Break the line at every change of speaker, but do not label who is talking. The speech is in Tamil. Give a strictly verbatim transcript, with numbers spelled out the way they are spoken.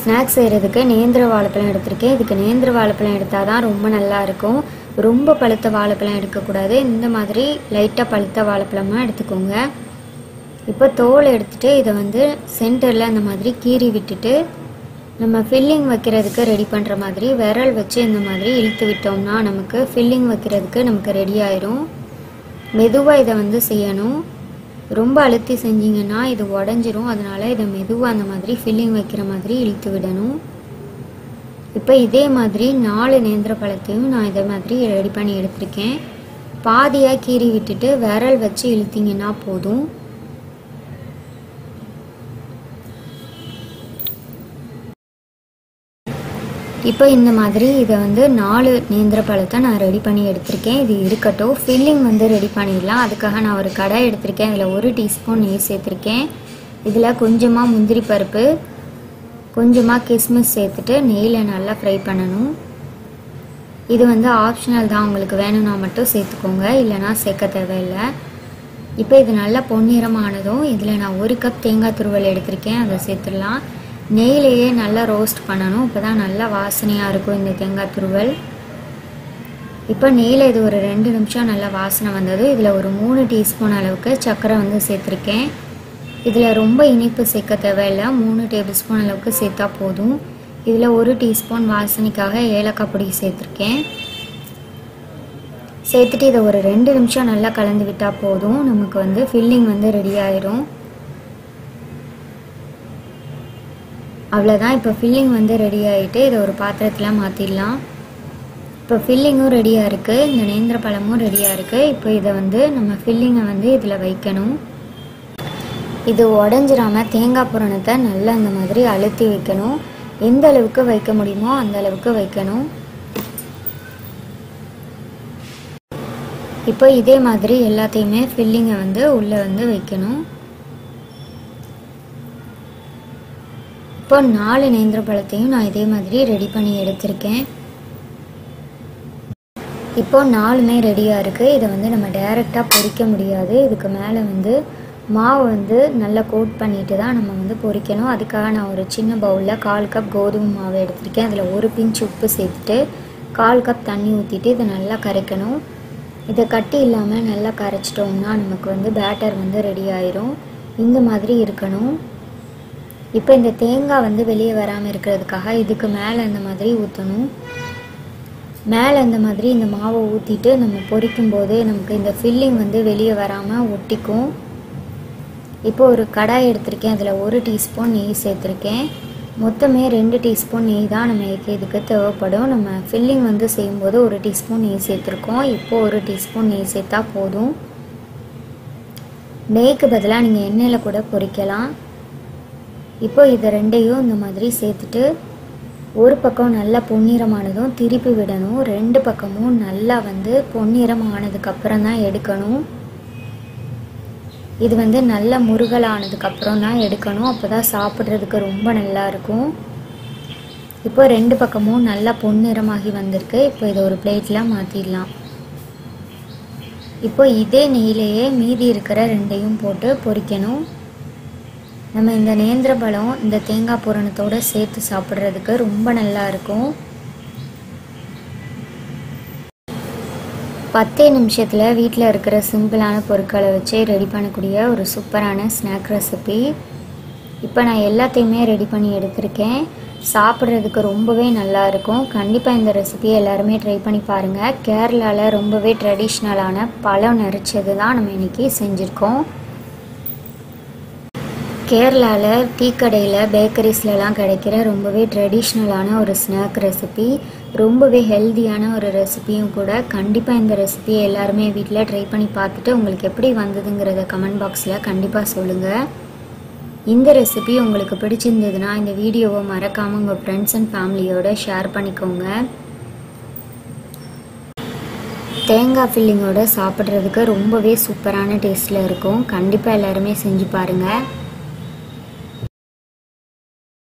ஸ்நாக்ஸ் செய்கிறதுக்கு நேந்திர வாழைப்பழம் எடுத்திருக்கேன். இதுக்கு நேந்திர வாழைப்பழம் எடுத்தால் தான் ரொம்ப நல்லாயிருக்கும். ரொம்ப பழுத்த வாழைப்பழம் எடுக்கக்கூடாது. இந்த மாதிரி லைட்டாக பழுத்த வாழைப்பழமாக எடுத்துக்கோங்க. இப்போ தோல் எடுத்துகிட்டு இதை வந்து சென்டரில் அந்த மாதிரி கீறி விட்டுட்டு நம்ம ஃபில்லிங் வைக்கிறதுக்கு ரெடி பண்ணுற மாதிரி விரல் வச்சு இந்த மாதிரி இழுத்து விட்டோம்னா நமக்கு ஃபில்லிங் வைக்கிறதுக்கு நமக்கு ரெடி ஆயிரும். மெதுவாக இதை வந்து செய்யணும். ரொம்ப அழுத்தி செஞ்சிங்கன்னா இது உடஞ்சிரும். அதனால் இதை மெதுவாக அந்த மாதிரி ஃபில்லிங் வைக்கிற மாதிரி இழுத்து விடணும். இப்போ இதே மாதிரி நாலு நேந்திர பழத்தையும் நான் இதே மாதிரி ரெடி பண்ணி எடுத்திருக்கேன். பாதியாக கீறி விட்டுட்டு விரல் வச்சு இழுத்திங்கன்னா போதும். இப்போ இந்த மாதிரி இதை வந்து நாலு நேந்திர பழத்தை நான் ரெடி பண்ணி எடுத்திருக்கேன். இது இருக்கட்டும். ஃபில்லிங் வந்து ரெடி பண்ணிடலாம். அதுக்காக நான் ஒரு கடாய் எடுத்திருக்கேன். இதில் ஒரு டீஸ்பூன் நெய் சேர்த்துருக்கேன். இதில் கொஞ்சமாக முந்திரி பருப்பு, கொஞ்சமாக கிஸ்மிஸ் சேர்த்துட்டு நெய்யில் நல்லா ஃப்ரை பண்ணணும். இது வந்து ஆப்ஷனல் தான், உங்களுக்கு வேணும்னா மட்டும் சேர்த்துக்கோங்க, இல்லைனா சேர்க்க தேவையில்லை. இப்போ இது நல்லா பொன்னிறமானதும் இதில் நான் ஒரு கப் தேங்காய் துருவல் எடுத்திருக்கேன். அதை சேர்த்துடலாம். நெய்யிலேயே நல்லா ரோஸ்ட் பண்ணணும். இப்போ தான் நல்லா வாசனையாக இருக்கும் இந்த தேங்காய் துருவல். இப்போ நெய்யில் இது ஒரு ரெண்டு நிமிஷம் நல்லா வாசனை வந்தது. இதில் ஒரு மூணு டீஸ்பூன் அளவுக்கு சர்க்கரை வந்து சேர்த்துருக்கேன். இதில் ரொம்ப இனிப்பு சேர்க்க தேவையில்லை. மூணு டேபிள் ஸ்பூன் அளவுக்கு சேர்த்தா போதும். இதில் ஒரு டீஸ்பூன் வாசனைக்காக ஏலக்காய் பொடி சேர்த்துருக்கேன். சேர்த்துட்டு இதை ஒரு ரெண்டு நிமிஷம் நல்லா கலந்து விட்டால் போதும். நமக்கு வந்து ஃபில்லிங் வந்து ரெடி ஆயிரும். அவ்வளோதான். இப்போ ஃபில்லிங் வந்து ரெடி ஆகிட்டு இதை ஒரு பாத்திரத்தில் மாற்றிடலாம். இப்போ ஃபில்லிங்கும் ரெடியாக இருக்குது, இந்த நேந்திர பழமும் ரெடியாக இருக்குது. இப்போ இதை வந்து நம்ம ஃபில்லிங்கை வந்து இதில் வைக்கணும். இது உடஞ்சிராமல் தேங்காய் பூரணத்தை நல்லா இந்த மாதிரி அழுத்தி வைக்கணும். எந்த அளவுக்கு வைக்க முடியுமோ அந்த அளவுக்கு வைக்கணும். இப்போ இதே மாதிரி எல்லாத்தையுமே ஃபில்லிங்கை வந்து உள்ளே வந்து வைக்கணும். இப்போ நாலு நேந்திர பழத்தையும் நான் இதே மாதிரி ரெடி பண்ணி எடுத்திருக்கேன். இப்போ நாலுமே ரெடியாக இருக்குது. இதை வந்து நம்ம டைரெக்டாக பொரிக்க முடியாது. இதுக்கு மேலே வந்து மாவு வந்து நல்லா கோட் பண்ணிட்டு தான் நம்ம வந்து பொரிக்கணும். அதுக்காக நான் ஒரு சின்ன பவுலில் கால் கப் கோதுமை மாவு எடுத்திருக்கேன். அதில் ஒரு பிஞ்ச் உப்பு சேர்த்துட்டு கால் கப் தண்ணி ஊற்றிட்டு இதை நல்லா கரைக்கணும். இதை கட்டி இல்லாமல் நல்லா கரைச்சிட்டோம்னா நமக்கு வந்து பேட்டர் வந்து ரெடி ஆயிரும். இந்த மாதிரி இருக்கணும். இப்போ இந்த தேங்காய் வந்து வெளியே வராமல் இருக்கிறதுக்காக இதுக்கு மேலே இந்த மாதிரி ஊற்றணும். மேலே இந்த மாதிரி இந்த மாவை ஊற்றிட்டு நம்ம பொரிக்கும் போது நமக்கு இந்த ஃபில்லிங் வந்து வெளியே வராமல் ஒட்டிக்கும். இப்போ ஒரு கடாய் எடுத்திருக்கேன். அதில் ஒரு டீஸ்பூன் நெய் சேர்த்துருக்கேன். மொத்தமே ரெண்டு டீஸ்பூன் நெய் தான் நமக்கு இதுக்கு தேவைப்படும். நம்ம ஃபில்லிங் வந்து செய்யும்போது ஒரு டீஸ்பூன் நெய் சேர்த்துருக்கோம். இப்போ ஒரு டீஸ்பூன் நெய் சேர்த்தா போதும். நெய்க்கு பதிலாக நீங்கள் எண்ணெயில் கூட பொரிக்கலாம். இப்போ இதை ரெண்டையும் இந்த மாதிரி சேர்த்துட்டு ஒரு பக்கம் நல்லா பொன்னிறமானதும் திருப்பி விடணும். ரெண்டு பக்கமும் நல்லா வந்து பொன்னிறம் ஆனதுக்கப்புறம் தான் எடுக்கணும். இது வந்து நல்ல முருகலானதுக்கப்புறம் தான் எடுக்கணும். அப்போ தான் சாப்பிட்றதுக்கு ரொம்ப நல்லா இருக்கும். இப்போ ரெண்டு பக்கமும் நல்லா பொன்னிறமாகி வந்திருக்கு. இப்போ இதை ஒரு பிளேட்டில் மாற்றிடலாம். இப்போ இதே நெய்யிலேயே மீதி இருக்கிற ரெண்டையும் போட்டு பொரிக்கணும். நம்ம இந்த நேந்திர பழம் இந்த தேங்காய் பூரணத்தோடு சேர்த்து சாப்பிட்றதுக்கு ரொம்ப நல்லா இருக்கும். பத்தே நிமிஷத்தில் வீட்டில் இருக்கிற சிம்பிளான பொருட்களை வச்சு ரெடி பண்ணக்கூடிய ஒரு சூப்பரான ஸ்நாக் ரெசிபி. இப்போ நான் எல்லாத்தையுமே ரெடி பண்ணி எடுத்திருக்கேன். சாப்பிட்றதுக்கு ரொம்பவே நல்லா இருக்கும். கண்டிப்பாக இந்த ரெசிபியை எல்லாருமே ட்ரை பண்ணி பாருங்கள். கேரளாவில் ரொம்பவே ட்ரெடிஷ்னலான பழம் நெரிச்சது தான் நம்ம இன்றைக்கி செஞ்சுருக்கோம். கேரளாவில் டீ கடையில் பேக்கரிஸ்லலாம் கிடைக்கிற ரொம்பவே ட்ரெடிஷ்னலான ஒரு ஸ்நாக் ரெசிபி, ரொம்பவே ஹெல்த்தியான ஒரு ரெசிபியும் கூட. கண்டிப்பாக இந்த ரெசிபியை எல்லாருமே வீட்டில் ட்ரை பண்ணி பார்த்துட்டு உங்களுக்கு எப்படி வந்ததுங்கிறத கமெண்ட் பாக்ஸில் கண்டிப்பாக சொல்லுங்கள். இந்த ரெசிபி உங்களுக்கு பிடிச்சிருந்ததுன்னா இந்த வீடியோவை மறக்காமல் உங்கள் ஃப்ரெண்ட்ஸ் அண்ட் ஃபேமிலியோடு ஷேர் பண்ணிக்கோங்க. தேங்காய் ஃபில்லிங்கோடு சாப்பிட்றதுக்கு ரொம்பவே சூப்பரான டேஸ்ட்டில் இருக்கும். கண்டிப்பாக எல்லாருமே செஞ்சு பாருங்கள்.